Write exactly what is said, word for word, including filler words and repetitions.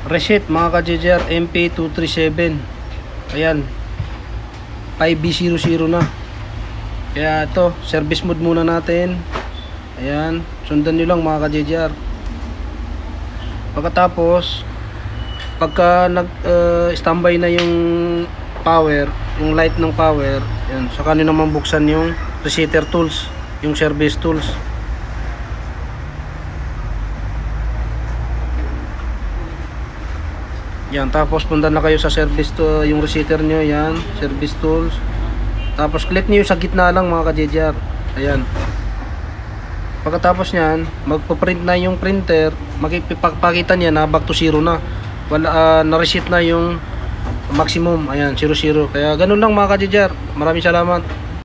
Reset mga ka-J J R, M P two thirty-seven. Ayan, five B zero zero na. Kaya ito, service mode muna natin. Ayan, sundan nyo lang mga ka-J J R. Pagkatapos, pagka nag uh, standby na yung power, yung light ng power, yan, saka nyo naman buksan yung resetter tools, yung service tools. Yan, tapos punta na kayo sa service to, yung resetter nyo, yan, service tools. Tapos click nyo sa gitna lang mga ka-J J R. Ayan. Pagkatapos nyan, magpo-print na yung printer, makipagpakita niya na back to zero na. Wala, uh, na-reset na yung maximum. Ayan, zero zero. Kaya ganun lang mga ka-J J R. Maraming salamat.